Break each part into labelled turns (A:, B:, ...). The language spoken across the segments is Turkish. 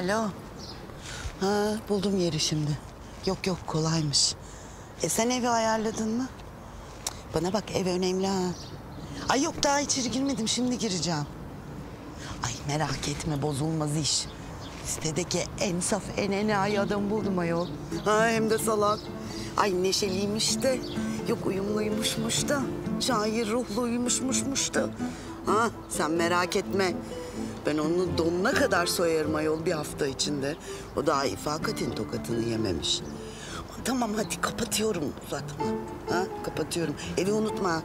A: Alo. Ha, buldum yeri şimdi. Yok yok, kolaymış. Sen evi ayarladın mı? Bana bak, ev önemli ha. Ay yok, daha içeri girmedim, şimdi gireceğim. Ay merak etme, bozulmaz iş. Sitedeki en saf, en enayi adamı buldum ayol. Ha, hem de salak. Ay neşeliymiş de. Yok uyumluymuşmuş da. Şair ruhluymuşmuş da. Ha, sen merak etme. Ben onu donuna kadar soyarım ayol bir hafta içinde. O daha ifakatin tokatını yememiş. Tamam hadi kapatıyorum, uzatma. Ha, kapatıyorum. Evi unutma.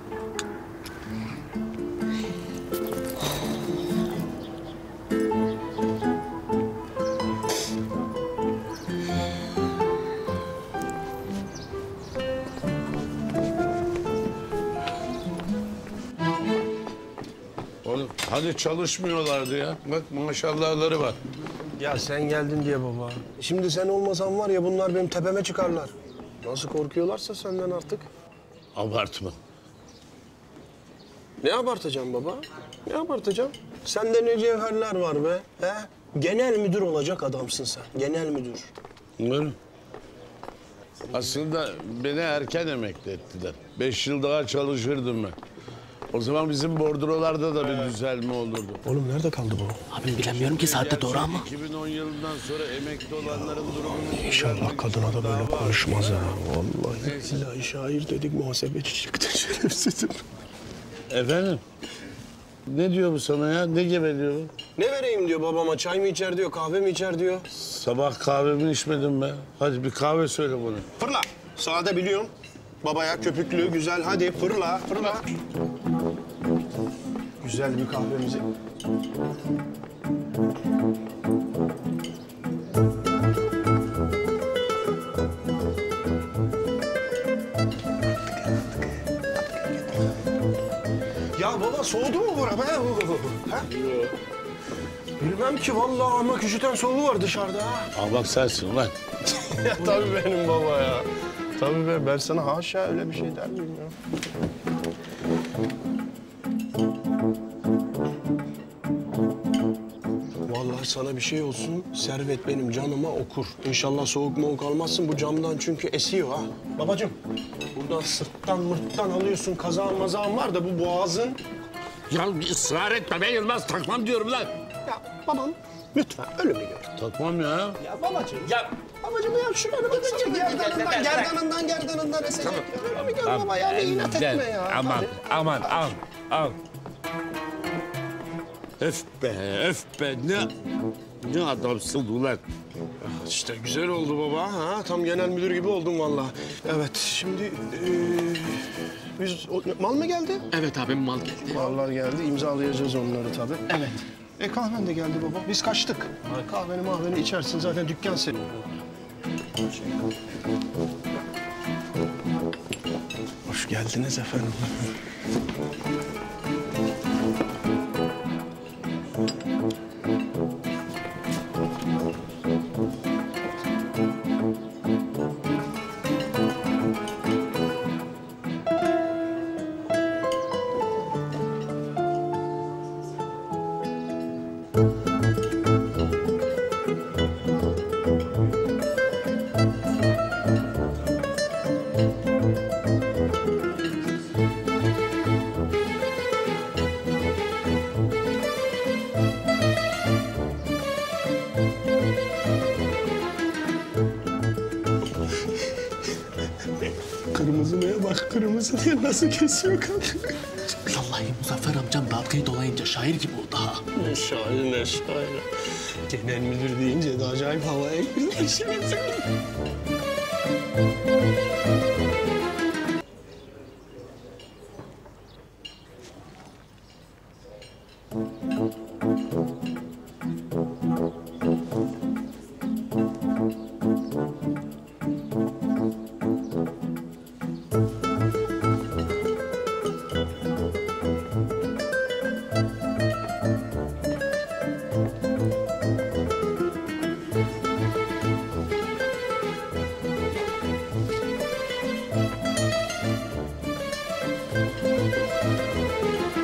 B: Oğlum hadi çalışmıyorlardı ya. Bak maşallahları var.
C: Ya sen geldin diye baba. Şimdi sen olmasan var ya bunlar benim tepeme çıkarlar. Nasıl korkuyorlarsa senden artık.
B: Abartma.
C: Ne abartacağım baba? Ne abartacağım? Sende ne cevherler var be. He? Genel müdür olacak adamsın sen. Genel müdür.
B: Bunları. Aslında beni erken emekli ettiler. 5 yıl daha çalışırdım ben. O zaman bizim bordrolarda da bir düzelme olurdu.
C: Oğlum nerede kaldı bu?
D: Abim bilemiyorum ki saatte doğru ama.
B: 2010 yılından sonra emekli olanların durumunu...
C: İnşallah kadına da böyle konuşmaz ha. Vallahi billahi şair dedik muhasebeci çıktı şerefsizim.
B: Efendim? Ne diyor bu sana ya? Ne geveliyor bu?
C: Ne vereyim diyor babama. Çay mı içer diyor, kahve mi içer diyor.
B: Sabah kahvemi içmedim be. Hadi bir kahve söyle bana.
C: Fırla. Sade biliyorum. Babaya köpüklü, güzel. Hadi fırla, fırla. Güzel bir kahvemizi. Ya baba soğudu mu bura be? Ha?
B: Yok.
C: Bilmem ki vallahi ama üşüten soğuğu var dışarıda.
B: Aa bak sensin lan.
C: Ya tabii benim baba ya. Tabii ben sana haşa öyle bir şey der miyim ya? Vallahi sana bir şey olsun, Servet benim canıma okur. İnşallah soğuk moğuk almazsın, bu camdan çünkü esiyor ha. Babacığım, buradan sırttan mırttan alıyorsun, kazağın mazağın var da bu boğazın...
B: Ya bir ısrar etme ben Yılmaz takmam diyorum lan.
C: Ya babam, lütfen ölümü gör.
B: Takmam ya.
C: Ya babacığım, ya babacığım ya şuna bir baksana, gerdanından esecek. Ölümü gör baba ya, inat etme ya.
B: Aman, aman, al. Öf be, ne adamsın ulan.
C: İşte güzel oldu baba, ha? Tam genel müdür gibi oldum vallahi. Evet, şimdi biz mal mı geldi?
D: Evet abim mal geldi.
C: Mallar geldi, imzalayacağız onları tabii.
D: Evet.
C: Kahven de geldi baba, biz kaçtık. Kahveni içersin, zaten dükkan senin. Hoş geldiniz efendim. Kırmızı neye bak, kırmızı diye nasıl kesiyor kanka?
D: Vallahi Muzaffer amcam dalgayı dolayınca şair gibi oldu ha.
C: Ne şair, ne şair. Genel müdür deyince de acayip havaya girdi işimiz.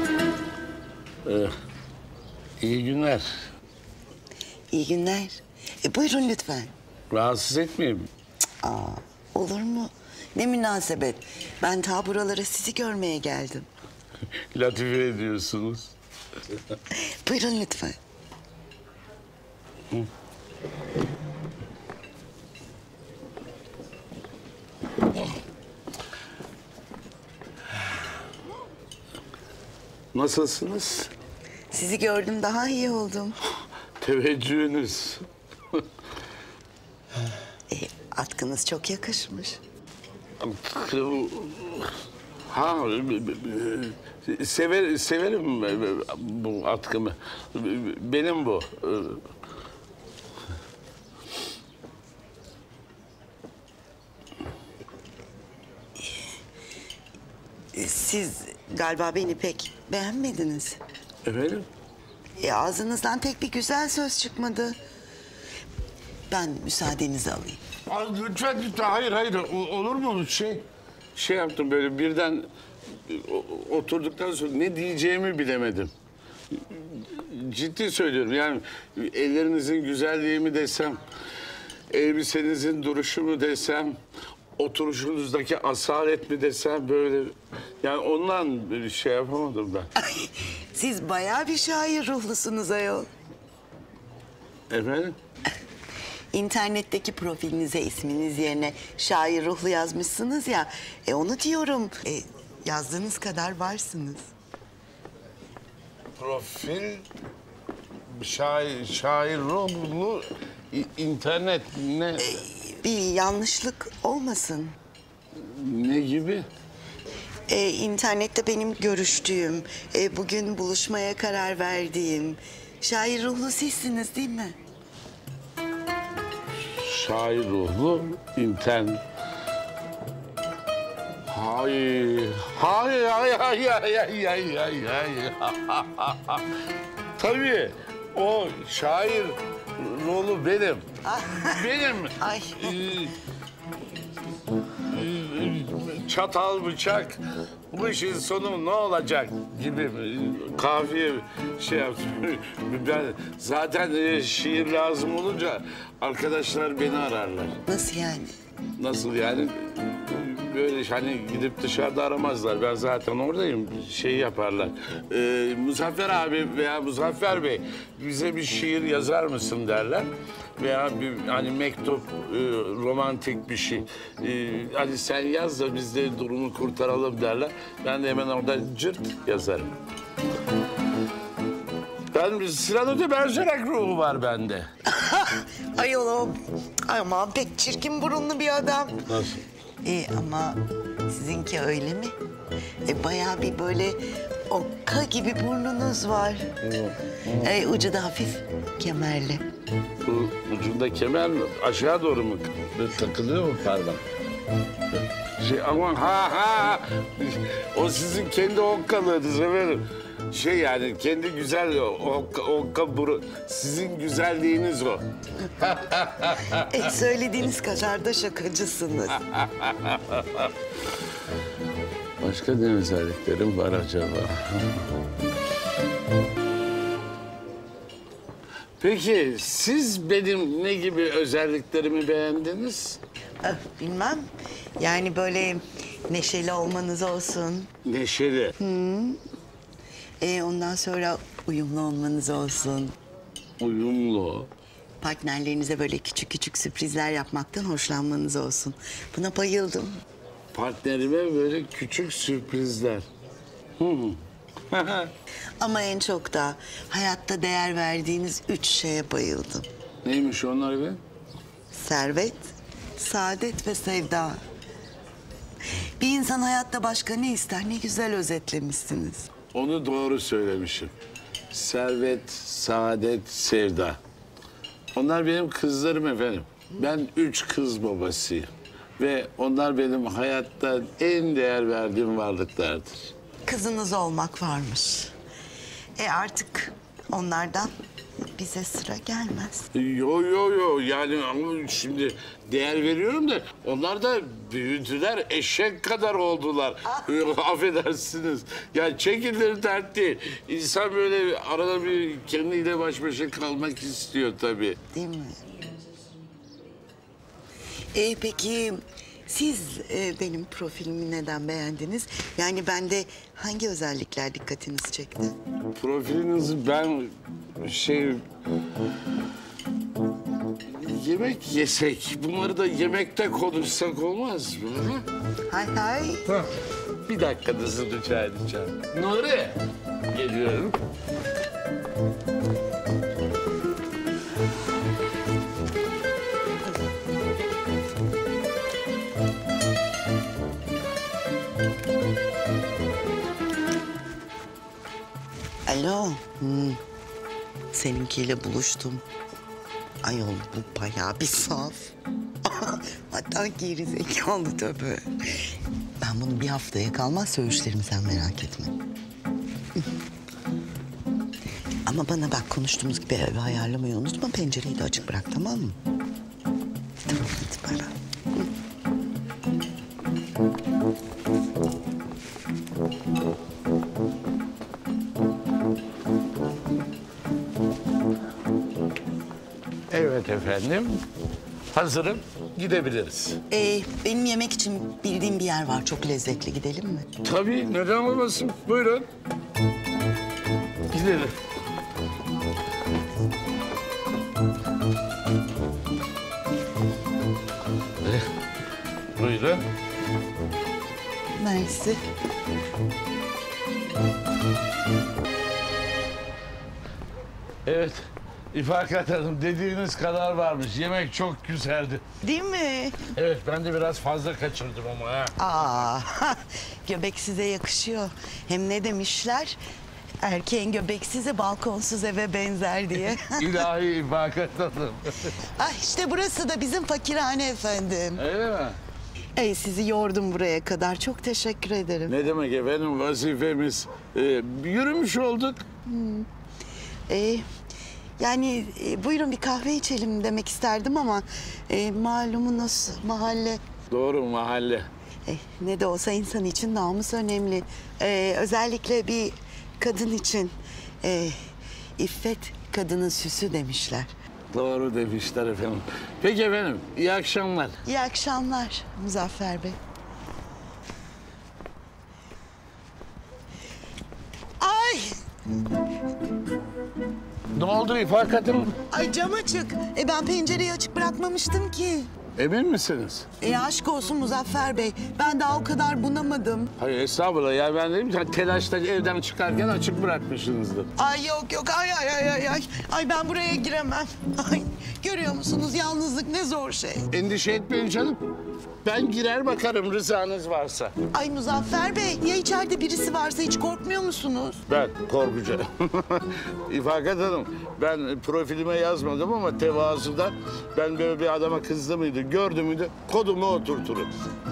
B: İyi günler.
A: İyi günler. Buyurun lütfen.
B: Rahatsız etmeyeyim.
A: Aa, olur mu? Ne münasebet. Ben ta buralara sizi görmeye geldim.
B: Latife ediyorsunuz.
A: Buyurun lütfen.
B: Nasılsınız?
A: Sizi gördüm, daha iyi oldum.
B: Teveccühünüz.
A: Atkınız çok yakışmış.
B: Ha, severim bu atkımı. Benim bu.
A: Siz galiba beni pek beğenmediniz.
B: Efendim?
A: Ağzınızdan pek bir güzel söz çıkmadı. Ben müsaadenizi alayım.
B: Lütfen, lütfen. Hayır. Olur mu? Şey yaptım böyle birden oturduktan sonra ne diyeceğimi bilemedim. Ciddi söylüyorum. Yani ellerinizin güzelliği mi desem, elbisenizin duruşu mu desem, oturuşunuzdaki asalet mi desem böyle. Yani ondan bir şey yapamadım ben.
A: Ay, siz bayağı bir şair ruhlusunuz ayol.
B: Efendim?
A: İnternetteki profilinize isminiz yerine şair ruhlu yazmışsınız ya. Onu diyorum. Yazdığınız kadar varsınız.
B: Profil şair ruhlu internet ne
A: Bir yanlışlık olmasın.
B: ne gibi?
A: İnternette benim görüştüğüm, bugün buluşmaya karar verdiğim şair ruhlu sizsiniz değil mi?
B: Şair ruhlu internet. Hayır. Tabii o şair ruhlu benim. Benim.
A: Ay.
B: Çatal bıçak bu işin sonu ne olacak gibi kafiye şey yaptım. Ben zaten şiir lazım olunca arkadaşlar beni ararlar.
A: Nasıl yani?
B: Nasıl yani? Böyle hani gidip dışarıda aramazlar. Ben zaten oradayım. Şey yaparlar. Muzaffer abi veya Muzaffer Bey bize bir şiir yazar mısın derler. Veya bir hani mektup, romantik bir şey. Hani sen yaz da biz de durumu kurtaralım derler. Ben de hemen orada cırt yazarım. Ben Sinan Öte Bergerac ruhu var bende.
A: Ayol o. Ama pek çirkin burunlu bir adam.
B: Nasıl?
A: Ama sizinki öyle mi? Bayağı bir böyle okka gibi burnunuz var. Ucu da hafif kemerli.
B: Bu ucunda kemer mi? Aşağı doğru mu? Böyle takılıyor mu parmak? Aman ha. O sizin kendi okkalığınız efendim. Yani kendi güzel okka burun. Sizin güzelliğiniz o.
A: Söylediğiniz kadar da şakacısınız.
B: Başka ne özelliklerim var acaba? Peki siz benim ne gibi özelliklerimi beğendiniz?
A: Bilmem. Yani böyle neşeli olmanız olsun.
B: Neşeli.
A: Ondan sonra uyumlu olmanız olsun.
B: Uyumlu.
A: Partnerlerinize böyle küçük küçük sürprizler yapmaktan hoşlanmanız olsun. Buna bayıldım.
B: Partnerime böyle küçük sürprizler.
A: Ama en çok da hayatta değer verdiğiniz 3 şeye bayıldım.
B: Neymiş onlar be?
A: Servet, saadet ve sevda. Bir insan hayatta başka ne ister, ne güzel özetlemişsiniz.
B: Onu doğru söylemişim. Servet, saadet, sevda. Onlar benim kızlarım efendim. Ben 3 kız babasıyım. Ve onlar benim hayatta en değer verdiğim varlıklardır.
A: Kızınız olmak varmış. Artık onlardan bize sıra gelmez.
B: Yo. Yani ama şimdi değer veriyorum da onlar da büyüdüler, eşek kadar oldular. Affedersiniz. Yani çekilir dert değil. İnsan böyle arada bir kendiyle baş başa kalmak istiyor tabii.
A: Değil mi? Peki siz benim profilimi neden beğendiniz? Yani bende hangi özellikler dikkatinizi çekti?
B: Profilinizi ben yemek yesek, bunları da yemekte konuşsak olmaz mı?
A: Hay hay.
B: Bir dakikanızı rica edeceğim. Nuri. Geliyorum.
A: Alo. Seninkiyle buluştum. Ayol bu bayağı bir saf. Hatta geri zekalı tabii. Ben bunu bir haftaya kalmaz söğüşlerim, sen merak etme. Ama bana bak, konuştuğumuz gibi evi ayarlamayı unutma. Pencereyi de açık bırak, tamam mı? Tamam, hadi bana.
B: Evet efendim. Hazırım. Gidebiliriz.
A: Benim yemek için bildiğim bir yer var. Çok lezzetli. Gidelim mi?
B: Tabii, neden olmasın? Buyurun. Gidelim. Buyurun.
A: Mersi.
B: Evet. İfakat Hanım, dediğiniz kadar varmış. Yemek çok güzeldi.
A: Değil mi?
B: Evet, ben de biraz fazla kaçırdım ama ha.
A: Aa, göbek size yakışıyor. Hem ne demişler? Erkeğin göbeksizi balkonsuz eve benzer diye.
B: İlahi İfakat Hanım.
A: Ah, işte burası da bizim fakirhane efendim.
B: Öyle mi?
A: Sizi yordum buraya kadar. Çok teşekkür ederim.
B: Ne demek efendim, vazifemiz. Yürümüş olduk.
A: Yani buyurun bir kahve içelim demek isterdim ama malumunuz mahalle.
B: Doğru, mahalle.
A: Ne de olsa insan için namus önemli. Özellikle bir kadın için iffet kadının süsü demişler.
B: Doğru demişler efendim. Peki efendim, iyi akşamlar.
A: İyi akşamlar Muzaffer Bey. Ay!
B: Ne oldu İfakat Hanım?
A: Ay cam açık. Ben pencereyi açık bırakmamıştım ki.
B: Emin misiniz?
A: Aşk olsun Muzaffer Bey. Ben daha o kadar bunamadım.
B: Hayır, estağfurullah. Ya ben dedim ki telaşla evden çıkarken açık bırakmışsınızdır.
A: Ay yok yok, ay ay ay ay ay. Ay ben buraya giremem. Ay görüyor musunuz, yalnızlık ne zor şey.
B: Endişe etmeyin canım. Ben girer bakarım rızanız varsa.
A: Ay Muzaffer Bey, ya içeride birisi varsa hiç korkmuyor musunuz?
B: Ben korkacağım. İfakat Hanım, ben profilime yazmadım ama tevazudan ben böyle bir adama kızdı mıydı, gördü müydü kodumu oturturum.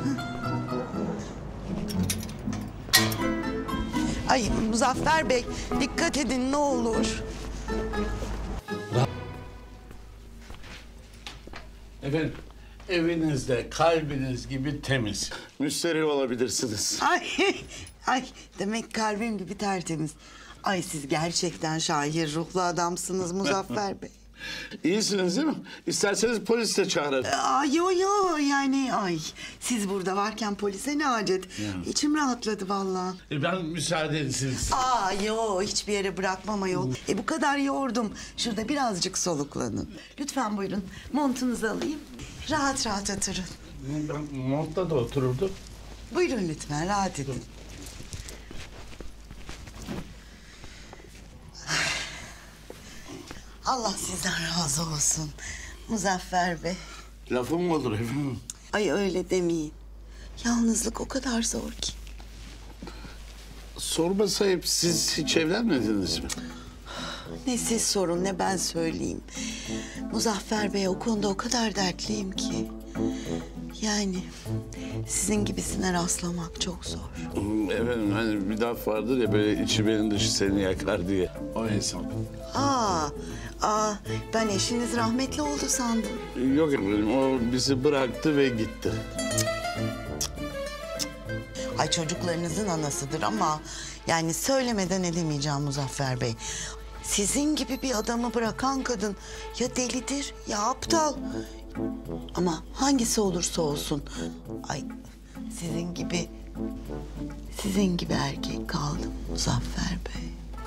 A: Ay Muzaffer Bey, dikkat edin ne olur.
B: Efendim, evinizde kalbiniz gibi temiz. Müşteri olabilirsiniz.
A: Ay, ay demek kalbim gibi tertemiz. Ay siz gerçekten şair ruhlu adamsınız Muzaffer Bey.
B: İyisiniz değil mi? İsterseniz polis de çağırın.
A: Ay yo yo, yani ay siz burada varken polise ne hacet? İçim rahatladı vallahi.
B: Ben müsaade etsiniz.
A: Yo hiçbir yere bırakmam ayol. Bu kadar yordum. Şurada birazcık soluklanın. Lütfen buyurun montunuzu alayım. Rahat rahat oturun.
B: Ben montta da otururdum.
A: Buyurun lütfen rahat edin. Allah sizden razı olsun Muzaffer Bey.
B: Lafım mı olur efendim?
A: Ay öyle demeyin. Yalnızlık o kadar zor ki.
B: Sorma sahip, siz hiç evlenmediniz mi?
A: Ne siz sorun ne ben söyleyeyim. Muzaffer Bey o konuda o kadar dertliyim ki. Yani sizin gibisine rastlamak çok zor.
B: Efendim hani bir laf vardır ya, böyle içi benim dışı seni yakar diye. O hesap.
A: Ben eşiniz rahmetli oldu sandım.
B: Yok efendim, o bizi bıraktı ve gitti.
A: Ay çocuklarınızın anasıdır ama yani söylemeden edemeyeceğim Muzaffer Bey. Sizin gibi bir adamı bırakan kadın ya delidir ya aptal. Ama hangisi olursa olsun. Ay sizin gibi erkek kaldım Muzaffer Bey.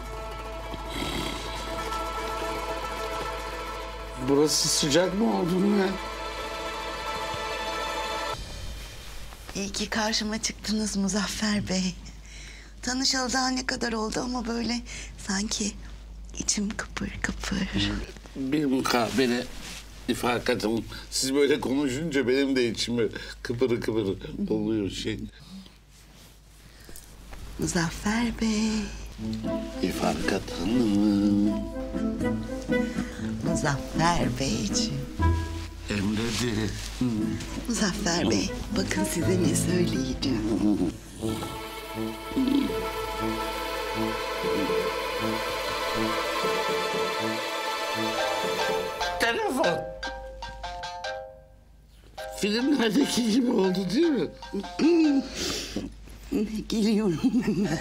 B: Burası sıcak mı oldu ya?
A: İyi ki karşıma çıktınız Muzaffer Bey. Tanışalı daha ne kadar oldu ama böyle sanki içim kıpır kıpır.
B: Bir mukabele İfakat Hanım. Siz böyle konuşunca benim de içime kıpırı kıpırı oluyor şey.
A: Muzaffer Bey,
B: İfakat Hanım.
A: Muzaffer Beyciğim.
B: Emredi.
A: Muzaffer Bey, bakın size ne söyleyeceğim.
B: Telefon. Filmlerdeki gibi oldu değil mi?
A: Geliyorum ben.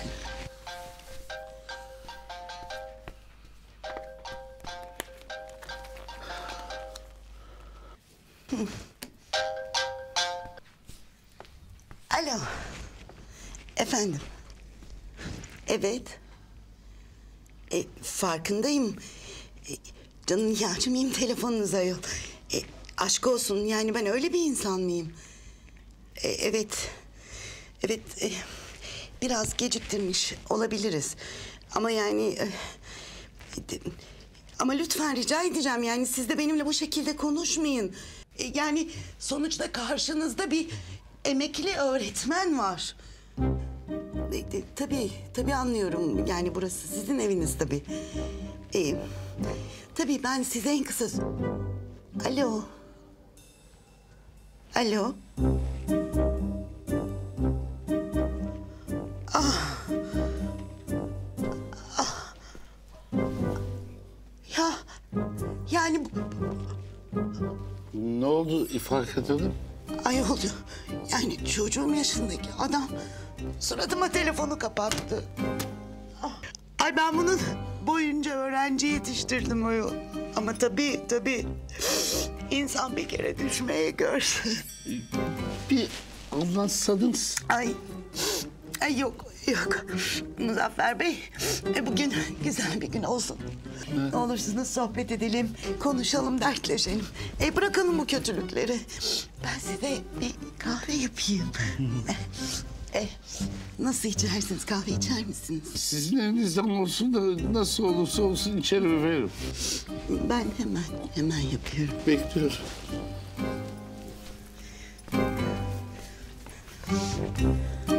A: Alo. Efendim. Evet. Farkındayım. Canım ihtiyacı mıyım telefonunuza yok. Aşk olsun yani ben öyle bir insan mıyım? Evet. Evet. Biraz geciktirmiş olabiliriz. Ama yani... ama lütfen rica edeceğim yani siz de benimle bu şekilde konuşmayın. Yani sonuçta karşınızda bir emekli öğretmen var. Tabii anlıyorum. Yani burası sizin eviniz tabii. Tabii ben size en kısa... Alo. Alo. Ya yani
B: Ne oldu İfakat Hanım?
A: ay oldu. Yani çocuğum yaşındaki adam suratıma telefonu kapattı. Ay ben bunun boyunca öğrenci yetiştirdim o yol. Ama tabii insan bir kere düşmeye görsün.
B: Bir anlatsanız.
A: Ay yok. Muzaffer Bey, bugün güzel bir gün olsun. Ne olursunuz sohbet edelim, konuşalım, dertleşelim. Bırakalım bu kötülükleri. Ben size bir kahve yapayım. Nasıl içersiniz? Kahve içer misiniz?
B: Sizin elinizden olsun da nasıl olursa olsun içerim efendim.
A: Ben hemen yapıyorum.
B: Bekliyorum.